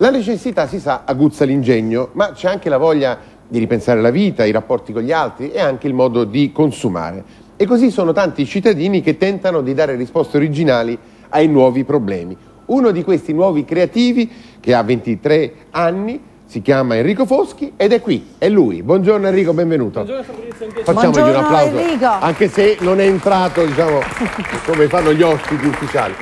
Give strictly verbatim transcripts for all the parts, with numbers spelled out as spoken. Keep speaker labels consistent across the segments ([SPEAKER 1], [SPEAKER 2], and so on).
[SPEAKER 1] La necessità, si sa, aguzza l'ingegno, ma c'è anche la voglia di ripensare la vita, i rapporti con gli altri e anche il modo di consumare. E così sono tanti i cittadini che tentano di dare risposte originali ai nuovi problemi. Uno di questi nuovi creativi, che ha ventitré anni, si chiama Enrico Foschi ed è qui, è lui. Buongiorno Enrico, benvenuto.
[SPEAKER 2] Buongiorno Fabrizio,
[SPEAKER 1] facciamogli
[SPEAKER 3] Buongiorno,
[SPEAKER 1] un applauso,
[SPEAKER 3] Enrico.
[SPEAKER 1] anche se non è entrato, diciamo, come fanno gli ospiti ufficiali.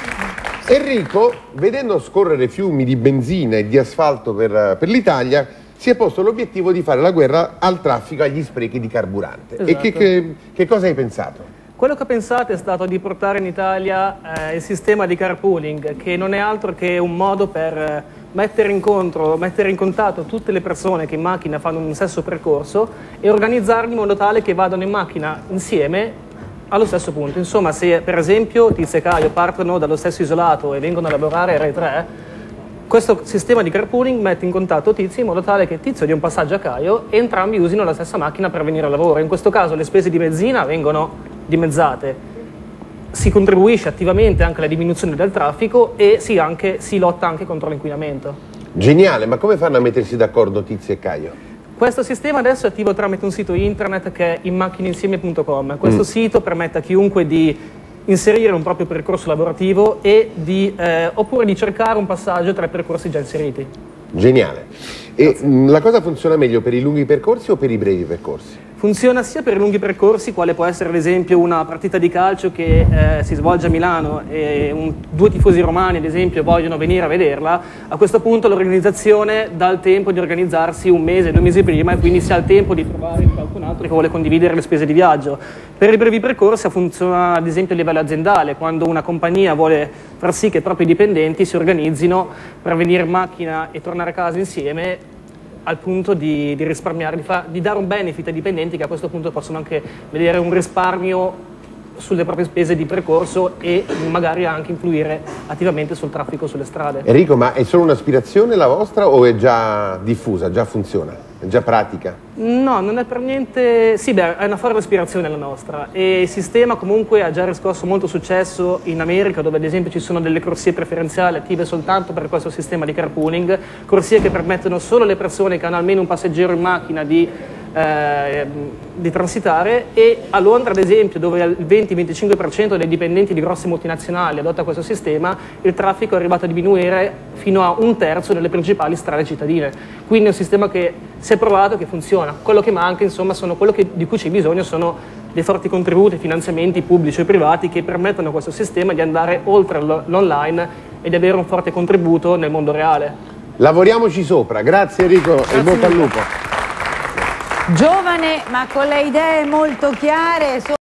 [SPEAKER 1] Enrico, vedendo scorrere fiumi di benzina e di asfalto per, per l'Italia, si è posto l'obiettivo di fare la guerra al traffico, agli sprechi di carburante.
[SPEAKER 2] Esatto.
[SPEAKER 1] E che, che, che cosa hai pensato?
[SPEAKER 2] Quello che ho pensato è stato di portare in Italia eh, il sistema di carpooling, che non è altro che un modo per eh, mettere, incontro, mettere in contatto tutte le persone che in macchina fanno un stesso percorso e organizzarli in modo tale che vadano in macchina insieme allo stesso punto. Insomma, se per esempio Tizio e Caio partono dallo stesso isolato e vengono a lavorare a Rai tre, questo sistema di carpooling mette in contatto Tizio in modo tale che Tizio dia un passaggio a Caio e entrambi usino la stessa macchina per venire a lavoro. In questo caso le spese di benzina vengono dimezzate, si contribuisce attivamente anche alla diminuzione del traffico e si, anche, si lotta anche contro l'inquinamento.
[SPEAKER 1] Geniale, ma come fanno a mettersi d'accordo Tizio e Caio?
[SPEAKER 2] Questo sistema adesso è attivo tramite un sito internet che è immacchineinsieme punto com. Questo mm. sito permette a chiunque di inserire un proprio percorso lavorativo e di, eh, oppure di cercare un passaggio tra i percorsi già inseriti.
[SPEAKER 1] Geniale. E mh, la cosa funziona meglio per i lunghi percorsi o per i brevi percorsi?
[SPEAKER 2] Funziona sia per i lunghi percorsi, quale può essere ad esempio una partita di calcio che eh, si svolge a Milano e un, due tifosi romani ad esempio vogliono venire a vederla. A questo punto l'organizzazione dà il tempo di organizzarsi un mese, due mesi prima e quindi si ha il tempo di trovare qualcun altro che vuole condividere le spese di viaggio. Per i brevi percorsi funziona ad esempio a livello aziendale, quando una compagnia vuole far sì che i propri dipendenti si organizzino per venire in macchina e tornare a casa insieme, al punto di, di risparmiare, di, fa, di dare un benefit ai dipendenti che a questo punto possono anche vedere un risparmio sulle proprie spese di percorso e magari anche influire attivamente sul traffico sulle strade. Enrico,
[SPEAKER 1] ma è solo un'aspirazione la vostra o è già diffusa, già funziona, è già pratica?
[SPEAKER 2] No, non è per niente... Sì, beh, è una forte aspirazione la nostra e il sistema comunque ha già riscosso molto successo in America, dove ad esempio ci sono delle corsie preferenziali attive soltanto per questo sistema di carpooling, corsie che permettono solo alle persone che hanno almeno un passeggero in macchina di Eh, di transitare, e a Londra ad esempio, dove il venti venticinque per cento dei dipendenti di grosse multinazionali adotta questo sistema, il traffico è arrivato a diminuire fino a un terzo delle principali strade cittadine. Quindi è un sistema che si è provato, che funziona. Quello che manca, insomma, sono quello che, di cui c'è bisogno sono dei forti contributi, finanziamenti pubblici e privati che permettono a questo sistema di andare oltre l'online e di avere un forte contributo nel mondo reale.
[SPEAKER 1] Lavoriamoci sopra. Grazie Enrico. Grazie e bocca al lupo.
[SPEAKER 3] Giovane ma con le idee molto chiare.